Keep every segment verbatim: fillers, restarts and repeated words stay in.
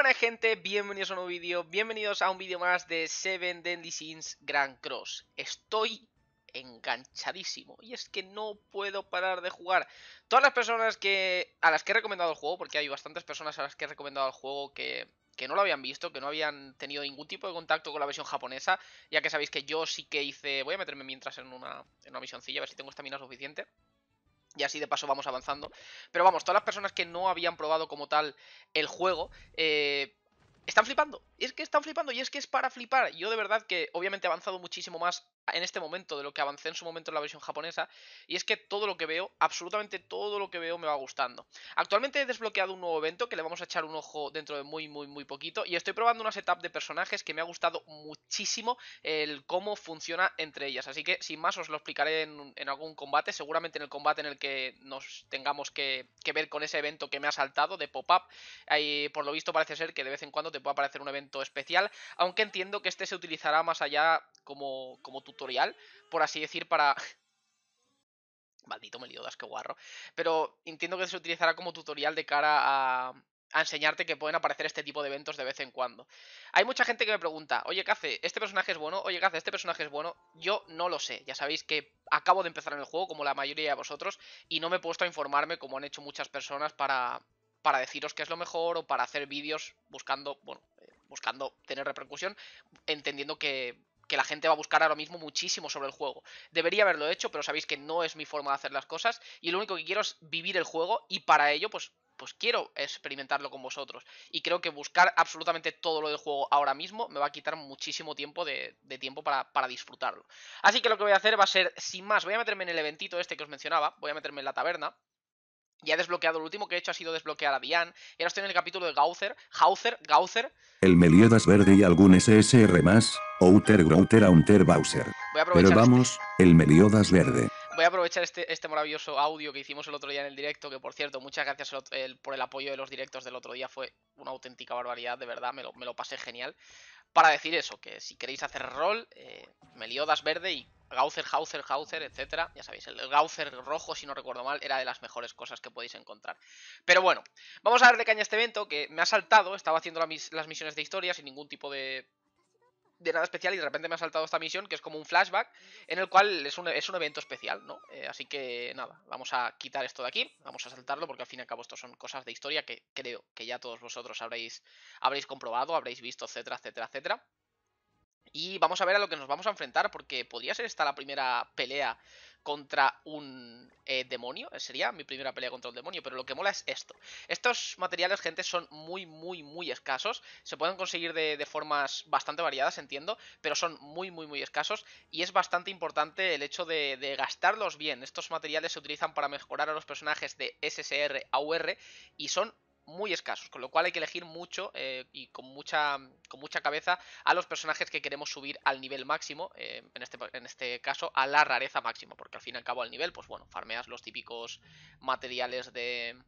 Buenas gente, bienvenidos a un nuevo vídeo, bienvenidos a un vídeo más de Seven Deadly Sins Grand Cross. Estoy enganchadísimo y es que no puedo parar de jugar. Todas las personas que a las que he recomendado el juego, porque hay bastantes personas a las que he recomendado el juego que, que no lo habían visto, que no habían tenido ningún tipo de contacto con la versión japonesa, ya que sabéis que yo sí que hice... Voy a meterme mientras en una, en una misioncilla, a ver si tengo estamina suficiente. Y así de paso vamos avanzando. Pero vamos, todas las personas que no habían probado como tal el juego, eh, están flipando. Es que están flipando y es que es para flipar. Yo de verdad que obviamente he avanzado muchísimo más en este momento de lo que avancé en su momento en la versión japonesa. Y es que todo lo que veo, absolutamente todo lo que veo me va gustando. Actualmente he desbloqueado un nuevo evento que le vamos a echar un ojo dentro de muy, muy, muy poquito. Y estoy probando una setup de personajes que me ha gustado muchísimo el cómo funciona entre ellas. Así que sin más os lo explicaré en, en algún combate. Seguramente en el combate en el que nos tengamos que, que ver con ese evento que me ha saltado de pop-up. Ahí, por lo visto parece ser que de vez en cuando te puede aparecer un evento especial, aunque entiendo que este se utilizará más allá como, como tutorial, por así decir, para... Maldito Meliodas, qué guarro. Pero entiendo que se utilizará como tutorial de cara a, a enseñarte que pueden aparecer este tipo de eventos de vez en cuando. Hay mucha gente que me pregunta, oye, ¿qué hace? ¿Este personaje es bueno? Oye, ¿qué hace? ¿Este personaje es bueno? Yo no lo sé. Ya sabéis que acabo de empezar en el juego, como la mayoría de vosotros, y no me he puesto a informarme como han hecho muchas personas para, para deciros qué es lo mejor o para hacer vídeos buscando, bueno, eh, buscando tener repercusión, entendiendo que que la gente va a buscar ahora mismo muchísimo sobre el juego. Debería haberlo hecho, pero sabéis que no es mi forma de hacer las cosas y lo único que quiero es vivir el juego y para ello pues pues quiero experimentarlo con vosotros. Y creo que buscar absolutamente todo lo del juego ahora mismo me va a quitar muchísimo tiempo de, de tiempo para, para disfrutarlo. Así que lo que voy a hacer va a ser, sin más, voy a meterme en el eventito este que os mencionaba, voy a meterme en la taberna. Ya he desbloqueado, lo último que he hecho ha sido desbloquear a Diane. Y ahora estoy en el capítulo de Gauther, Hauser, Gauther. El Meliodas verde y algún S S R más, Outer Grouter Aunter Bowser. Voy a Pero aprovechar este... vamos, el Meliodas verde. Voy a aprovechar este, este maravilloso audio que hicimos el otro día en el directo, que por cierto, muchas gracias el, el, por el apoyo de los directos del otro día, fue una auténtica barbaridad, de verdad, me lo, me lo pasé genial. Para decir eso, que si queréis hacer rol, eh, Meliodas verde y Gauther, Hauser, Hauser, etcétera. Ya sabéis, el, el Gauther rojo, si no recuerdo mal, era de las mejores cosas que podéis encontrar. Pero bueno, vamos a darle caña a este evento que me ha saltado, estaba haciendo la mis, las misiones de historia sin ningún tipo de de nada especial y de repente me ha saltado esta misión que es como un flashback en el cual es un, es un evento especial, ¿no? Eh, así que nada, vamos a quitar esto de aquí, vamos a saltarlo porque al fin y al cabo esto son cosas de historia que creo que ya todos vosotros habréis, habréis comprobado, habréis visto, etcétera, etcétera, etcétera. Y vamos a ver a lo que nos vamos a enfrentar, porque podría ser esta la primera pelea contra un eh, demonio. Sería mi primera pelea contra un demonio, pero lo que mola es esto. Estos materiales, gente, son muy, muy, muy escasos. Se pueden conseguir de, de formas bastante variadas, entiendo, pero son muy, muy, muy escasos. Y es bastante importante el hecho de, de gastarlos bien. Estos materiales se utilizan para mejorar a los personajes de S S R a U R y son muy escasos, con lo cual hay que elegir mucho eh, y con mucha, con mucha cabeza a los personajes que queremos subir al nivel máximo, eh, en, este, en este caso a la rareza máxima, porque al fin y al cabo al nivel, pues bueno, farmeas los típicos materiales de...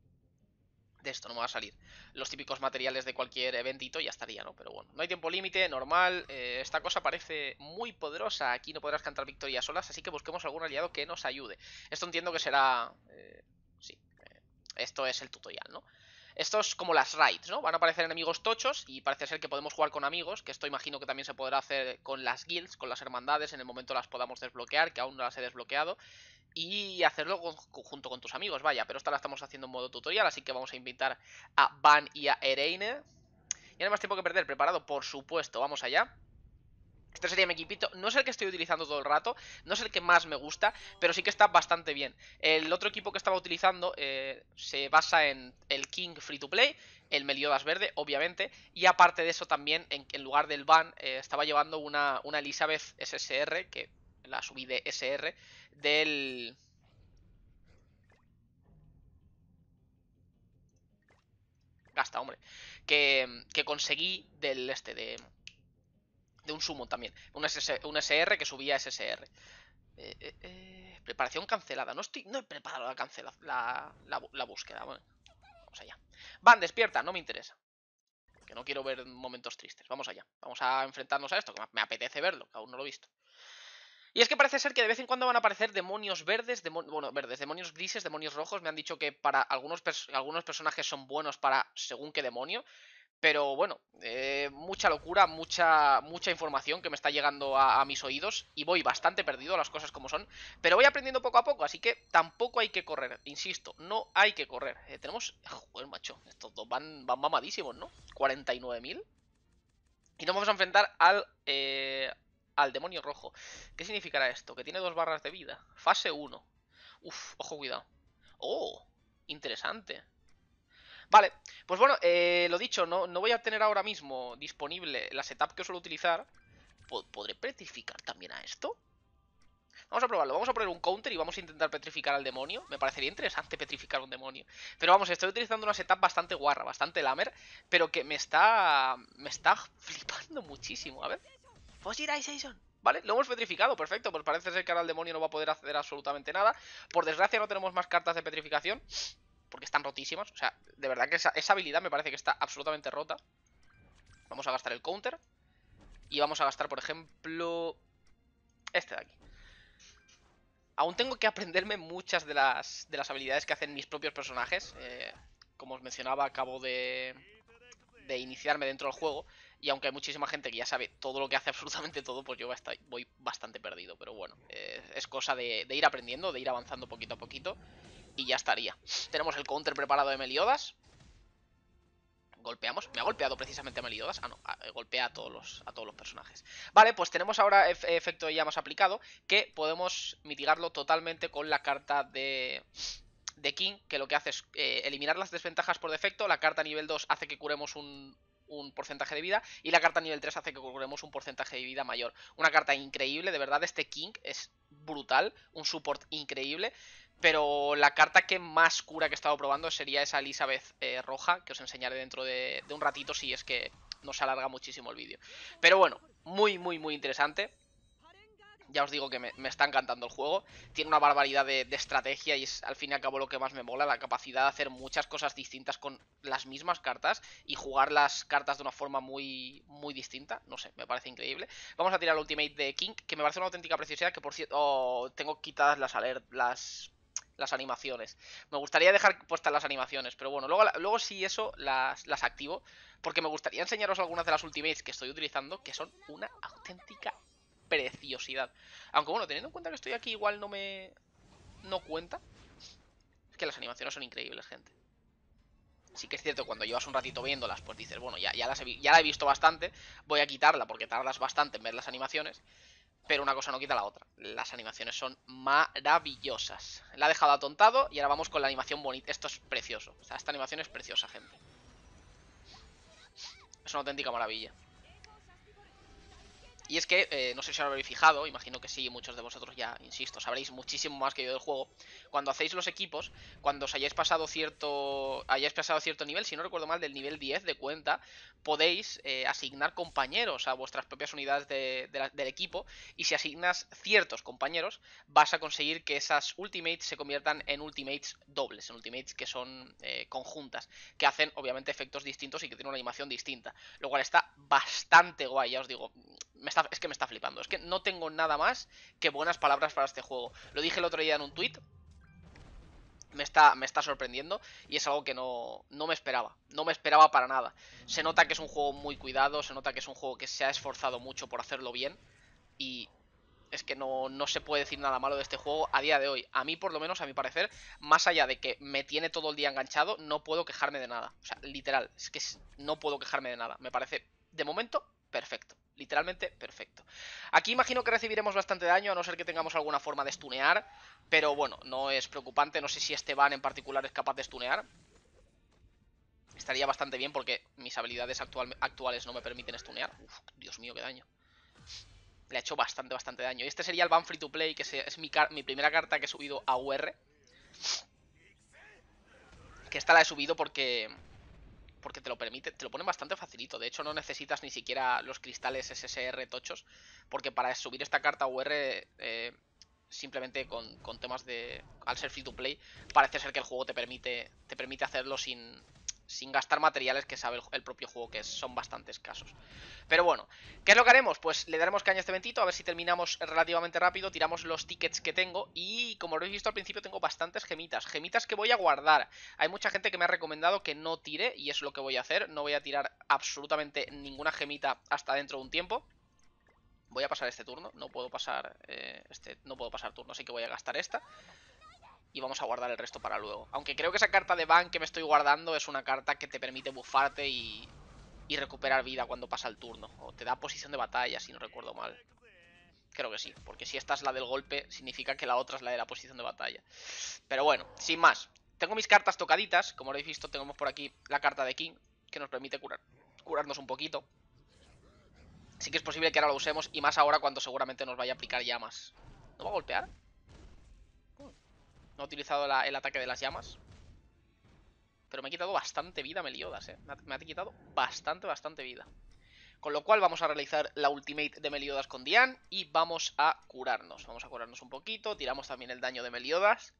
De esto no me va a salir. Los típicos materiales de cualquier eventito y ya estaría, ¿no? Pero bueno, no hay tiempo límite, normal. Eh, esta cosa parece muy poderosa. Aquí no podrás cantar victorias solas, así que busquemos algún aliado que nos ayude. Esto entiendo que será... Eh, sí, eh, esto es el tutorial, ¿no? Esto es como las raids, ¿no? Van a aparecer enemigos tochos y parece ser que podemos jugar con amigos, que esto imagino que también se podrá hacer con las guilds, con las hermandades, en el momento las podamos desbloquear, que aún no las he desbloqueado, y hacerlo con, junto con tus amigos, vaya, pero esta la estamos haciendo en modo tutorial, así que vamos a invitar a Van y a Ereine. Y no hay más tiempo que perder, preparado, por supuesto, vamos allá. Este sería mi equipito, no es el que estoy utilizando todo el rato, no es el que más me gusta, pero sí que está bastante bien. El otro equipo que estaba utilizando eh, se basa en el King Free to Play, el Meliodas verde, obviamente, y aparte de eso también, en, en lugar del Van, eh, estaba llevando una, una Elizabeth S S R, que la subí de S R, del... Gasta, hombre. Que, que conseguí del este, de, de un sumo también. Un, S S, un S R que subía S S R. Eh, eh, eh, preparación cancelada. No estoy. No he preparado la cancela. La, la, la búsqueda. Bueno, vamos allá. Van, despierta, no me interesa. Que no quiero ver momentos tristes. Vamos allá. Vamos a enfrentarnos a esto, que me apetece verlo, que aún no lo he visto. Y es que parece ser que de vez en cuando van a aparecer demonios verdes, demo bueno, verdes, demonios grises, demonios rojos. Me han dicho que para algunos, pers algunos personajes son buenos para según qué demonio. Pero bueno, eh, mucha locura, mucha, mucha información que me está llegando a, a mis oídos y voy bastante perdido, las cosas como son, pero voy aprendiendo poco a poco, así que tampoco hay que correr, insisto, no hay que correr. Eh, tenemos, joder, macho, estos dos van, van mamadísimos, ¿no? cuarenta y nueve mil. Y nos vamos a enfrentar al, eh, al demonio rojo. ¿Qué significará esto? Que tiene dos barras de vida. Fase uno. Uf, ojo, cuidado. Oh, interesante. Vale, pues bueno, eh, lo dicho, no, no voy a tener ahora mismo disponible la setup que suelo utilizar. ¿Podré petrificar también a esto? Vamos a probarlo, vamos a poner un counter y vamos a intentar petrificar al demonio. Me parecería interesante petrificar a un demonio. Pero vamos, estoy utilizando una setup bastante guarra, bastante lamer, pero que me está... me está flipando muchísimo. A ver. Fossilization. Vale, lo hemos petrificado, perfecto. Pues parece ser que ahora el demonio no va a poder hacer absolutamente nada. Por desgracia no tenemos más cartas de petrificación, porque están rotísimas. O sea, de verdad que esa, esa habilidad me parece que está absolutamente rota. Vamos a gastar el counter. Y vamos a gastar, por ejemplo, este de aquí. Aún tengo que aprenderme muchas de las, de las habilidades que hacen mis propios personajes. Eh, como os mencionaba, acabo de, de iniciarme dentro del juego. Y aunque hay muchísima gente que ya sabe todo lo que hace, absolutamente todo, pues yo voy bastante perdido. Pero bueno, eh, es cosa de, de ir aprendiendo, de ir avanzando poquito a poquito. Y ya estaría. Tenemos el counter preparado de Meliodas. Golpeamos. Me ha golpeado precisamente a Meliodas. Ah, no. Golpea a todos los, a todos los personajes. Vale, pues tenemos ahora efecto de llamas aplicado, que podemos mitigarlo totalmente con la carta de... de King, que lo que hace es eh, eliminar las desventajas por defecto. La carta nivel dos hace que curemos un, un porcentaje de vida. Y la carta nivel tres hace que curemos un porcentaje de vida mayor. Una carta increíble, de verdad, este King es brutal. Un support increíble. Pero la carta que más cura que he estado probando sería esa Elizabeth eh, roja, que os enseñaré dentro de, de un ratito si es que no se alarga muchísimo el vídeo. Pero bueno, muy, muy, muy interesante. Ya os digo que me, me está encantando el juego. Tiene una barbaridad de, de estrategia y es al fin y al cabo lo que más me mola. La capacidad de hacer muchas cosas distintas con las mismas cartas y jugar las cartas de una forma muy, muy distinta. No sé, me parece increíble. Vamos a tirar el ultimate de King, que me parece una auténtica preciosidad. Que por cierto, oh, tengo quitadas las alert, las... las animaciones. Me gustaría dejar puestas las animaciones, pero bueno, luego, luego sí eso las, las activo, porque me gustaría enseñaros algunas de las ultimates que estoy utilizando, que son una auténtica preciosidad. Aunque bueno, teniendo en cuenta que estoy aquí, igual no me... no cuenta. Es que las animaciones son increíbles, gente. Sí que es cierto, cuando llevas un ratito viéndolas, pues dices, bueno, ya, ya, las he, ya la he visto bastante, voy a quitarla porque tardas bastante en ver las animaciones. Pero una cosa no quita la otra. Las animaciones son maravillosas. La ha dejado atontado y ahora vamos con la animación bonita. Esto es precioso. O sea, esta animación es preciosa, gente. Es una auténtica maravilla. Y es que, eh, no sé si os habréis fijado, imagino que sí, muchos de vosotros ya, insisto, sabréis muchísimo más que yo del juego. Cuando hacéis los equipos, cuando os hayáis pasado cierto hayáis pasado cierto nivel, si no recuerdo mal, del nivel diez de cuenta, podéis eh, asignar compañeros a vuestras propias unidades de, de la, del equipo. Y si asignas ciertos compañeros, vas a conseguir que esas ultimates se conviertan en ultimates dobles, en ultimates que son eh, conjuntas, que hacen obviamente efectos distintos y que tienen una animación distinta. Lo cual está bastante guay, ya os digo. Me está, es que me está flipando. Es que no tengo nada más que buenas palabras para este juego. Lo dije el otro día en un tweet. Me está, me está sorprendiendo y es algo que no, no me esperaba. No me esperaba para nada. Se nota que es un juego muy cuidado, se nota que es un juego que se ha esforzado mucho por hacerlo bien. Y es que no, no se puede decir nada malo de este juego a día de hoy. A mí, por lo menos, a mi parecer, más allá de que me tiene todo el día enganchado, no puedo quejarme de nada. O sea, literal, es que no puedo quejarme de nada. Me parece, de momento, perfecto. Literalmente perfecto. Aquí imagino que recibiremos bastante daño, a no ser que tengamos alguna forma de stunear. Pero bueno, no es preocupante. No sé si este ban en particular es capaz de stunear. Estaría bastante bien porque mis habilidades actual, actuales no me permiten stunear. Uf, Dios mío, qué daño. Le ha hecho bastante, bastante daño. Y este sería el ban free to play, que es mi, mi primera carta que he subido a U R. Que esta la he subido porque... porque te lo permite, te lo ponen bastante facilito. De hecho, no necesitas ni siquiera los cristales S S R tochos, porque para subir esta carta U R, eh, simplemente con, con temas de... al ser free to play, parece ser que el juego te permite te permite hacerlo sin, sin gastar materiales que sabe el, el propio juego, que son bastante escasos. Pero bueno, ¿qué es lo que haremos? Pues le daremos caña a este eventito, a ver si terminamos relativamente rápido, tiramos los tickets que tengo y como lo habéis visto al principio tengo bastantes gemitas, gemitas que voy a guardar. Hay mucha gente que me ha recomendado que no tire y es lo que voy a hacer, no voy a tirar absolutamente ninguna gemita hasta dentro de un tiempo. Voy a pasar este turno, no puedo pasar eh, este, no puedo pasar turno, así que voy a gastar esta. Y vamos a guardar el resto para luego. Aunque creo que esa carta de ban que me estoy guardando es una carta que te permite buffarte y, y recuperar vida cuando pasa el turno. O te da posición de batalla, si no recuerdo mal. Creo que sí, porque si esta es la del golpe, significa que la otra es la de la posición de batalla. Pero bueno, sin más. Tengo mis cartas tocaditas, como lo habéis visto, tenemos por aquí la carta de King, que nos permite curar, curarnos un poquito. Sí que es posible que ahora lo usemos, y más ahora cuando seguramente nos vaya a aplicar llamas. ¿No va a golpear? No he utilizado la, el ataque de las llamas. Pero me ha quitado bastante vida Meliodas, eh. Me ha, me ha quitado bastante, bastante vida. Con lo cual vamos a realizar la ultimate de Meliodas con Dian y vamos a curarnos. Vamos a curarnos un poquito, tiramos también el daño de Meliodas.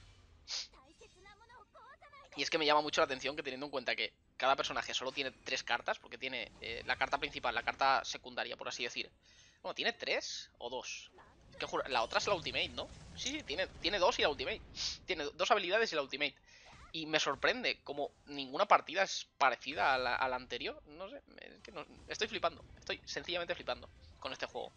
Y es que me llama mucho la atención que teniendo en cuenta que cada personaje solo tiene tres cartas, porque tiene eh, la carta principal, la carta secundaria, por así decir. Bueno, ¿tiene tres o dos? Es que la otra es la ultimate, ¿no? Sí, sí, tiene, tiene dos y la ultimate. Tiene dos habilidades y la ultimate. Y me sorprende como ninguna partida es parecida a la, a la anterior. No sé, es que no, estoy flipando. Estoy sencillamente flipando con este juego.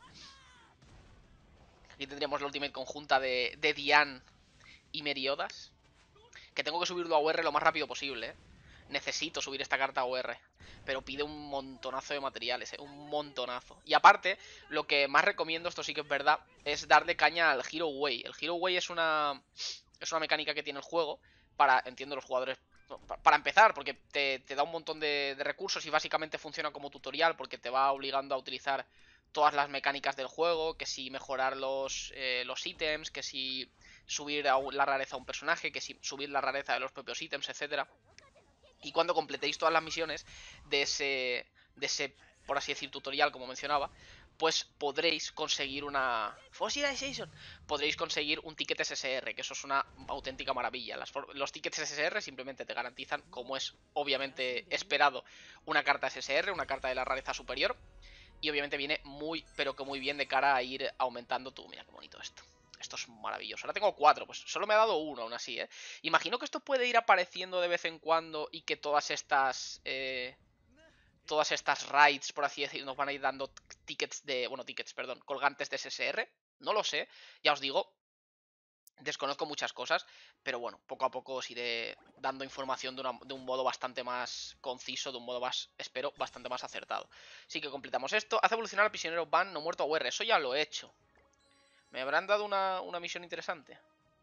Aquí tendríamos la ultimate conjunta de, de Dian y Meliodas. Que tengo que subirlo a O R lo más rápido posible, ¿eh? Necesito subir esta carta a O R. Pero pide un montonazo de materiales, ¿eh? Un montonazo. Y aparte, lo que más recomiendo, esto sí que es verdad, es darle caña al Hero Way. El Hero Way es una, es una mecánica que tiene el juego para, entiendo, los jugadores... Para empezar, porque te, te da un montón de, de recursos y básicamente funciona como tutorial porque te va obligando a utilizar todas las mecánicas del juego, que si mejorar los, eh, los ítems, que si subir la rareza a un personaje, que si subir la rareza de los propios ítems, etcétera. Y cuando completéis todas las misiones de ese, de ese, por así decir, tutorial, como mencionaba, pues podréis conseguir una... Fossilization. Podréis conseguir un ticket S S R, que eso es una auténtica maravilla. Las, los tickets S S R simplemente te garantizan, como es obviamente esperado, una carta S S R, una carta de la rareza superior. Y obviamente viene muy, pero que muy bien de cara a ir aumentando tu... Mira qué bonito esto. Esto es maravilloso. Ahora tengo cuatro, pues solo me ha dado uno aún así, ¿eh? Imagino que esto puede ir apareciendo de vez en cuando y que todas estas... Eh, todas estas raids, por así decir, nos van a ir dando tickets de... Bueno, tickets, perdón, colgantes de S S R. No lo sé, ya os digo. Desconozco muchas cosas, pero bueno, poco a poco os iré dando información de, una, de un modo bastante más conciso, de un modo más, espero, bastante más acertado. Así que completamos esto. Hace evolucionar al prisionero Ban no muerto a U R. Eso ya lo he hecho. ¿Me habrán dado una, una misión interesante?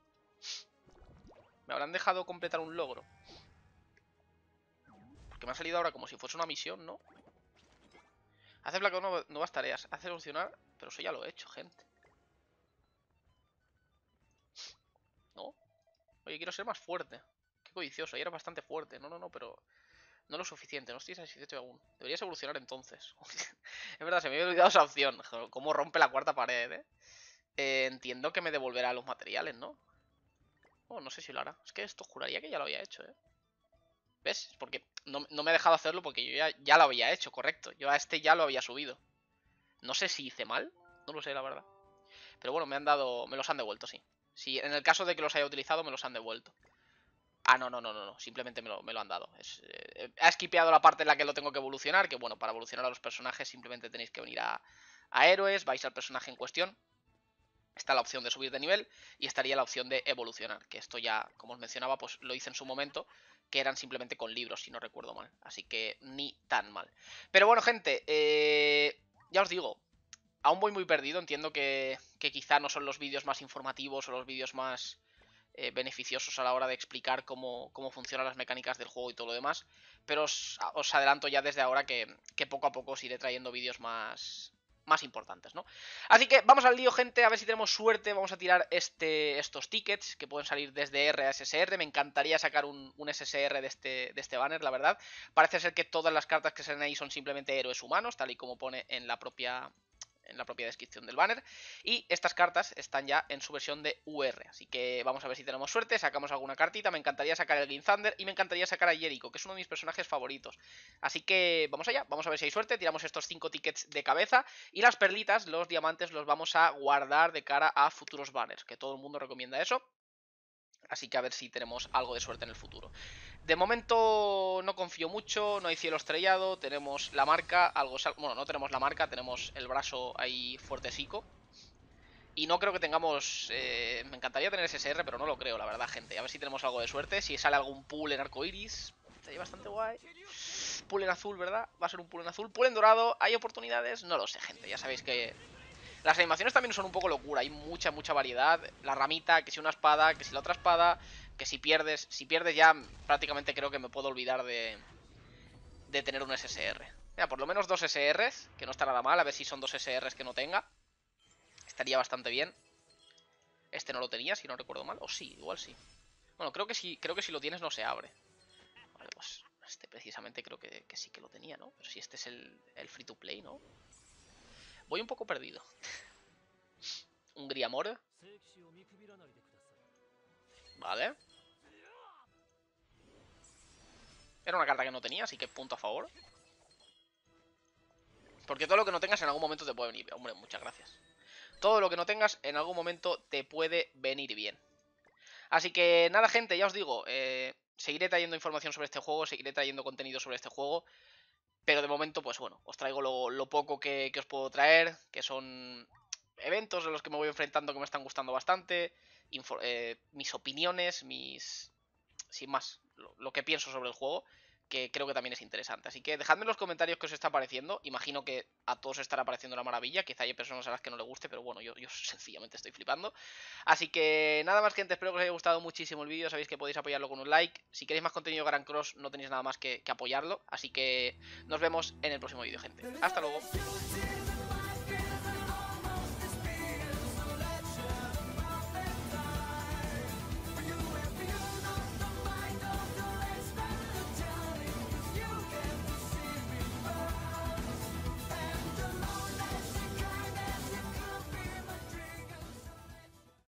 ¿Me habrán dejado completar un logro? Porque me ha salido ahora como si fuese una misión, ¿no? Hace placa nuevas tareas. Hace evolucionar, pero eso ya lo he hecho, gente. ¿No? Oye, quiero ser más fuerte. Qué codicioso, ahí era bastante fuerte. No, no, no, pero... No lo suficiente, no estoy satisfecho aún. Deberías evolucionar entonces. Es verdad, se me había olvidado esa opción. Cómo rompe la cuarta pared, ¿eh? ¿eh? Entiendo que me devolverá los materiales, ¿no? Oh, no sé si lo hará. Es que esto juraría que ya lo había hecho, ¿eh? ¿Ves? Porque no, no me he dejado hacerlo porque yo ya, ya lo había hecho, correcto. Yo a este ya lo había subido. No sé si hice mal. No lo sé, la verdad. Pero bueno, me han dado... Me los han devuelto, sí. Si en el caso de que los haya utilizado, me los han devuelto. Ah, no, no, no, no, no. Simplemente me lo, me lo han dado. Es, eh, ha esquipeado la parte en la que lo tengo que evolucionar. Que bueno, para evolucionar a los personajes simplemente tenéis que venir a, a héroes. Vais al personaje en cuestión. Está la opción de subir de nivel. Y estaría la opción de evolucionar. Que esto ya, como os mencionaba, pues lo hice en su momento. Que eran simplemente con libros, si no recuerdo mal. Así que ni tan mal. Pero bueno, gente. Eh, ya os digo. Aún voy muy perdido. Entiendo que, que quizá no son los vídeos más informativos o los vídeos más... Eh, beneficiosos a la hora de explicar cómo, cómo funcionan las mecánicas del juego y todo lo demás, pero os, os adelanto ya desde ahora que, que poco a poco os iré trayendo vídeos más, más importantes, ¿no? Así que vamos al lío, gente, a ver si tenemos suerte. Vamos a tirar este, estos tickets que pueden salir desde R a S S R. Me encantaría sacar un, un S S R de este, de este banner, la verdad. Parece ser que todas las cartas que salen ahí son simplemente héroes humanos, tal y como pone en la propia... en la propia descripción del banner. Y estas cartas están ya en su versión de U R, así que vamos a ver si tenemos suerte, sacamos alguna cartita. Me encantaría sacar el Green Thunder y me encantaría sacar a Jericho, que es uno de mis personajes favoritos. Así que vamos allá, vamos a ver si hay suerte, tiramos estos cinco tickets de cabeza. Y las perlitas, los diamantes, los vamos a guardar de cara a futuros banners, que todo el mundo recomienda eso. Así que a ver si tenemos algo de suerte en el futuro. De momento no confío mucho, no hay cielo estrellado, tenemos la marca, algo sal... bueno, no tenemos la marca, tenemos el brazo ahí fuertecico. Y no creo que tengamos... Eh... me encantaría tener ese S R, pero no lo creo, la verdad, gente. A ver si tenemos algo de suerte, si sale algún pool en arcoiris, estaría bastante guay. Pool en azul, ¿verdad? Va a ser un pool en azul. Pool en dorado, ¿hay oportunidades? No lo sé, gente, ya sabéis que... las animaciones también son un poco locura, hay mucha, mucha variedad. La ramita, que si una espada, que si la otra espada, que si pierdes. Si pierdes ya prácticamente creo que me puedo olvidar de, de tener un S S R. Mira, por lo menos dos S Rs, que no está nada mal, a ver si son dos S Rs que no tenga. Estaría bastante bien. Este no lo tenía, si no recuerdo mal, o sí, igual sí. Bueno, creo que sí, creo que si lo tienes no se abre. Vale, pues este precisamente creo que, que sí que lo tenía, ¿no? Pero si este es el, el free to play, ¿no? Voy un poco perdido. Un Griamore. Vale. Era una carta que no tenía, así que punto a favor. Porque todo lo que no tengas en algún momento te puede venir. Hombre, muchas gracias. Todo lo que no tengas en algún momento te puede venir bien. Así que nada, gente, ya os digo, eh, seguiré trayendo información sobre este juego, seguiré trayendo contenido sobre este juego. Pero de momento, pues bueno, os traigo lo, lo poco que, que os puedo traer, que son eventos de los que me voy enfrentando que me están gustando bastante, info, eh, mis opiniones, mis... sin más, lo, lo que pienso sobre el juego, que creo que también es interesante. Así que dejadme en los comentarios qué os está pareciendo. Imagino que a todos estará pareciendo una maravilla. Quizá hay personas a las que no le guste, pero bueno, yo, yo sencillamente estoy flipando. Así que nada más, gente, espero que os haya gustado muchísimo el vídeo. Sabéis que podéis apoyarlo con un like. Si queréis más contenido de Gran Cross, no tenéis nada más que, que apoyarlo. Así que nos vemos en el próximo vídeo, gente. Hasta luego.